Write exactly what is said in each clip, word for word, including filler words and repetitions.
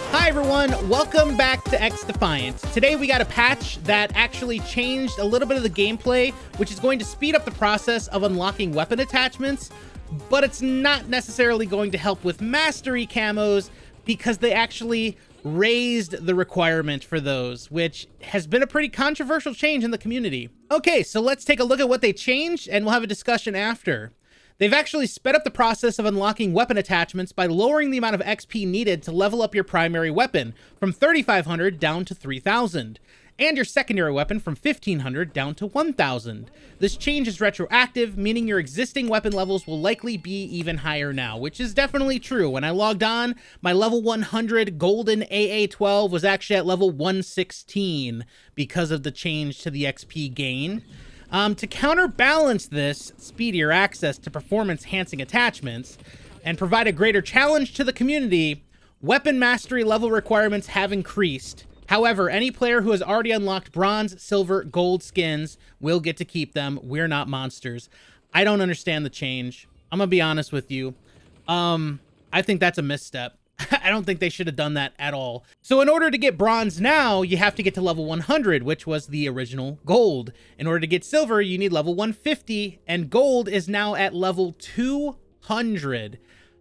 Hi everyone, welcome back to XDefiant. Today we got a patch that actually changed a little bit of the gameplay, which is going to speed up the process of unlocking weapon attachments, but it's not necessarily going to help with mastery camos because they actually raised the requirement for those, which has been a pretty controversial change in the community. Okay, so let's take a look at what they changed and we'll have a discussion after. They've actually sped up the process of unlocking weapon attachments by lowering the amount of X P needed to level up your primary weapon from thirty-five hundred down to three thousand, and your secondary weapon from fifteen hundred down to one thousand. This change is retroactive, meaning your existing weapon levels will likely be even higher now, which is definitely true. When I logged on, my level one hundred golden A A twelve was actually at level one sixteen because of the change to the X P gain. Um, to counterbalance this speedier access to performance-enhancing attachments and provide a greater challenge to the community, weapon mastery level requirements have increased. However, any player who has already unlocked bronze, silver, gold skins will get to keep them. We're not monsters. I don't understand the change. I'm gonna be honest with you. Um, I think that's a misstep. I don't think they should have done that at all. So in order to get bronze now, you have to get to level one hundred, which was the original gold. In order to get silver, you need level one fifty, and gold is now at level two hundred.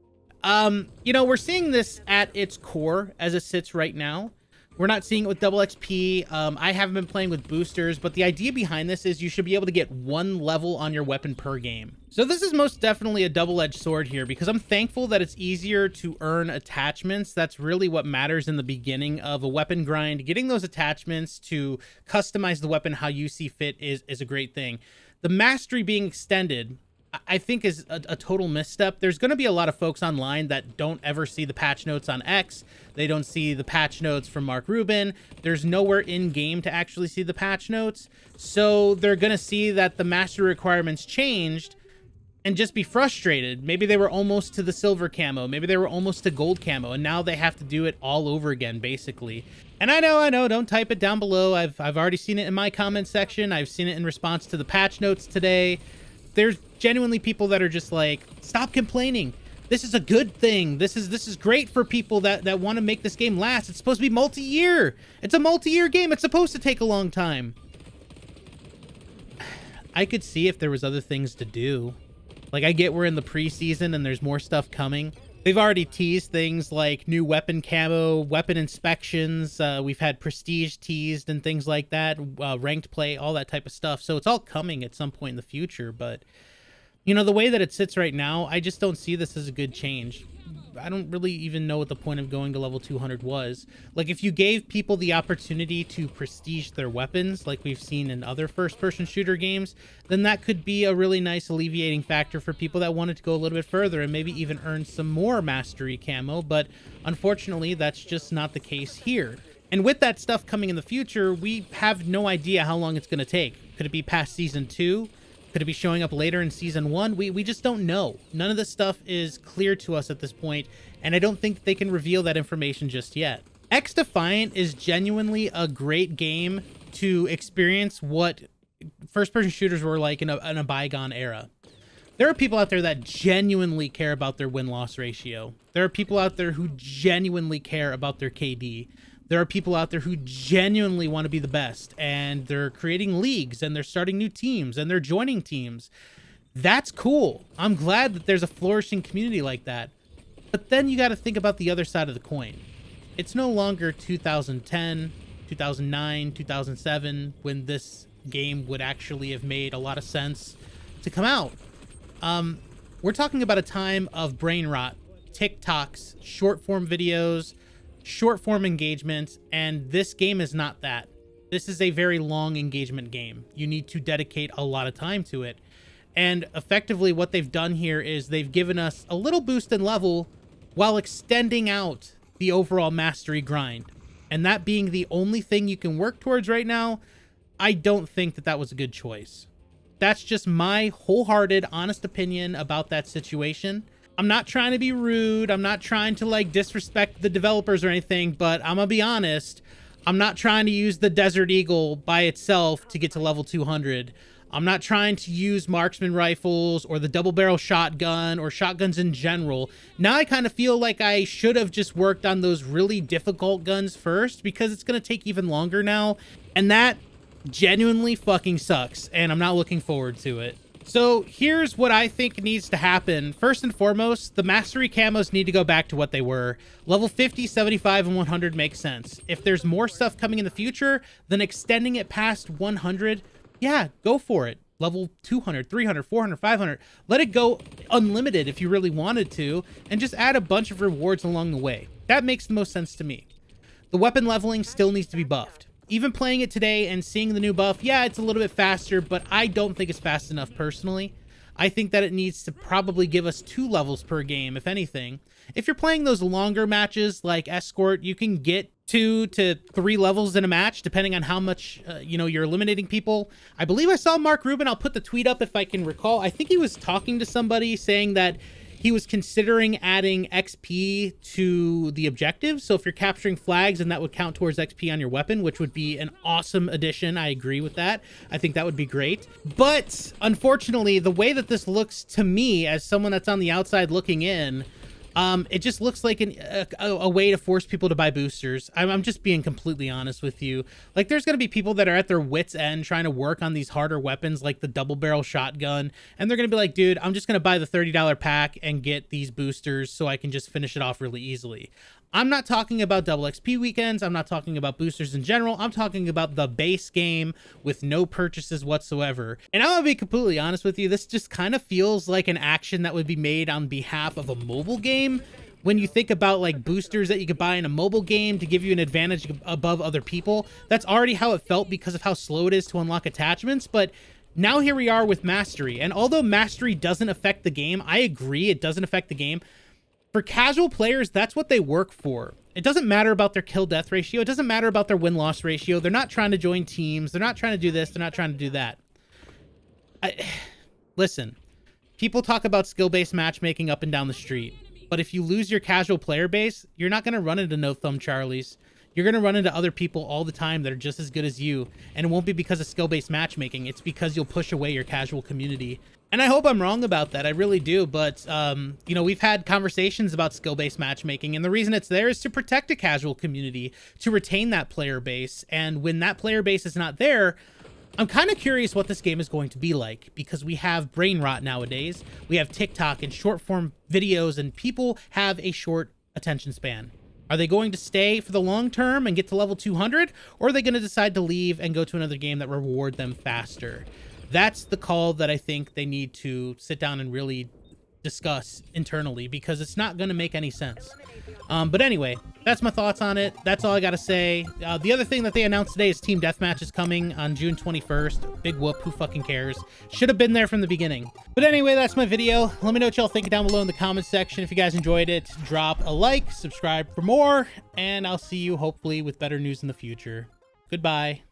Um, you know, we're seeing this at its core as it sits right now. We're not seeing it with double X P. Um, I haven't been playing with boosters, but the idea behind this is you should be able to get one level on your weapon per game. So this is most definitely a double-edged sword here because I'm thankful that it's easier to earn attachments. That's really what matters in the beginning of a weapon grind. Getting those attachments to customize the weapon how you see fit is, is a great thing. The mastery being extended, I think is a, a total misstep. There's going to be a lot of folks online that don't ever see the patch notes on X. They don't see the patch notes from Mark Rubin. There's nowhere in game to actually see the patch notes. So they're going to see that the mastery requirements changed and just be frustrated. Maybe they were almost to the silver camo. Maybe they were almost to gold camo. And now they have to do it all over again, basically. And I know, I know, don't type it down below. I've, I've already seen it in my comment section. I've seen it in response to the patch notes today. There's genuinely people that are just like, stop complaining. This is a good thing. This is this is great for people that, that want to make this game last. It's supposed to be multi-year. It's a multi-year game. It's supposed to take a long time. I could see if there was other things to do. Like, I get we're in the preseason and there's more stuff coming. They've already teased things like new weapon camo, weapon inspections. Uh, we've had Prestige teased and things like that, uh, ranked play, all that type of stuff. So it's all coming at some point in the future. But, you know, the way that it sits right now, I just don't see this as a good change. I don't really even know what the point of going to level two hundred was. Like, if you gave people the opportunity to prestige their weapons, like we've seen in other first-person shooter games, then that could be a really nice alleviating factor for people that wanted to go a little bit further and maybe even earn some more mastery camo. But unfortunately, that's just not the case here. And with that stuff coming in the future, we have no idea how long it's going to take. Could it be past season two? Could it be showing up later in season one? We, we just don't know. None of this stuff is clear to us at this point, and I don't think they can reveal that information just yet. XDefiant is genuinely a great game to experience what first-person shooters were like in a, in a bygone era. There are people out there that genuinely care about their win-loss ratio. There are people out there who genuinely care about their K D. There are people out there who genuinely want to be the best, and they're creating leagues, and they're starting new teams, and they're joining teams. That's cool. I'm glad that there's a flourishing community like that. But then you got to think about the other side of the coin. It's no longer two thousand ten, two thousand nine, two thousand seven, when this game would actually have made a lot of sense to come out. Um, we're talking about a time of brain rot, TikToks, short-form videos, short-form engagements, and this game is not that. This is a very long engagement game. You need to dedicate a lot of time to it. And effectively what they've done here is they've given us a little boost in level while extending out the overall mastery grind. And that being the only thing you can work towards right now, I don't think that that was a good choice. That's just my wholehearted, honest opinion about that situation. I'm not trying to be rude. I'm not trying to like disrespect the developers or anything, but I'm gonna be honest. I'm not trying to use the Desert Eagle by itself to get to level two hundred. I'm not trying to use marksman rifles or the double barrel shotgun or shotguns in general. Now I kind of feel like I should have just worked on those really difficult guns first, because it's going to take even longer now. And that genuinely fucking sucks. And I'm not looking forward to it. So here's what I think needs to happen. First and foremost, the mastery camos need to go back to what they were. Level fifty, seventy-five, and one hundred makes sense. If there's more stuff coming in the future, then extending it past one hundred, yeah, go for it. Level two hundred, three hundred, four hundred, five hundred. Let it go unlimited if you really wanted to, and just add a bunch of rewards along the way. That makes the most sense to me. The weapon leveling still needs to be buffed. Even playing it today and seeing the new buff, yeah, it's a little bit faster, but I don't think it's fast enough personally. I think that it needs to probably give us two levels per game, if anything. If you're playing those longer matches like Escort, you can get two to three levels in a match, depending on how much, uh, you know, you're eliminating people. I believe I saw Mark Rubin. I'll put the tweet up if I can recall. I think he was talking to somebody saying that he was considering adding X P to the objective. So if you're capturing flags, and that would count towards X P on your weapon, which would be an awesome addition. I agree with that. I think that would be great. But unfortunately, the way that this looks to me as someone that's on the outside looking in, Um, it just looks like an, a, a way to force people to buy boosters. I'm, I'm just being completely honest with you. Like, there's going to be people that are at their wits' end trying to work on these harder weapons like the double barrel shotgun. And they're going to be like, dude, I'm just going to buy the thirty dollar pack and get these boosters so I can just finish it off really easily. I'm not talking about double X P weekends. I'm not talking about boosters in general. I'm talking about the base game with no purchases whatsoever. And I'm gonna be completely honest with you, this just kind of feels like an action that would be made on behalf of a mobile game. When you think about like boosters that you could buy in a mobile game to give you an advantage above other people, that's already how it felt because of how slow it is to unlock attachments. But now here we are with Mastery. And although Mastery doesn't affect the game, I agree it doesn't affect the game. For casual players, that's what they work for. It doesn't matter about their kill-death ratio. It doesn't matter about their win-loss ratio. They're not trying to join teams. They're not trying to do this. They're not trying to do that. I, listen, people talk about skill-based matchmaking up and down the street. But if you lose your casual player base, you're not going to run into no-thumb Charlies. You're going to run into other people all the time that are just as good as you. And it won't be because of skill-based matchmaking. It's because you'll push away your casual community. And I hope I'm wrong about that. I really do. But, um, you know, we've had conversations about skill-based matchmaking. And the reason it's there is to protect a casual community, to retain that player base. And when that player base is not there, I'm kind of curious what this game is going to be like. Because we have brain rot nowadays. We have TikTok and short-form videos. And people have a short attention span. Are they going to stay for the long term and get to level two hundred? Or are they going to decide to leave and go to another game that reward them faster? That's the call that I think they need to sit down and really discuss internally, because it's not going to make any sense. Um, but anyway, that's my thoughts on it. That's all I got to say. Uh, the other thing that they announced today is Team Deathmatch is coming on June twenty-first. Big whoop. Who fucking cares? Should have been there from the beginning. But anyway, that's my video. Let me know what y'all think down below in the comments section. If you guys enjoyed it, drop a like, subscribe for more, and I'll see you hopefully with better news in the future. Goodbye.